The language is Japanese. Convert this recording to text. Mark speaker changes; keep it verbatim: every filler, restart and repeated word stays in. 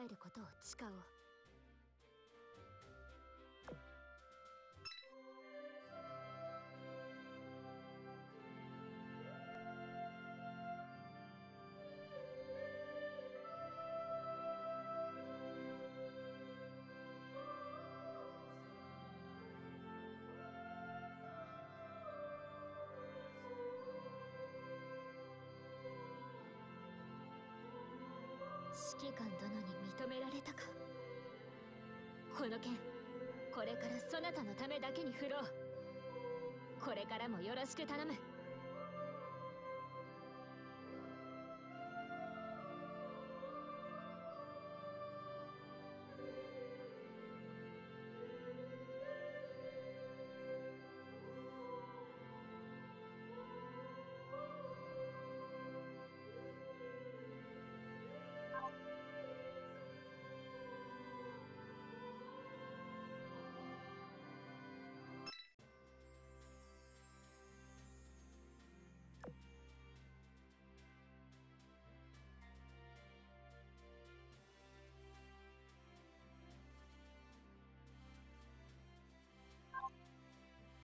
Speaker 1: えることを誓おう。指揮官殿に認められたか。この剣、これからそなたのためだけに振ろう。これからもよろしく頼む。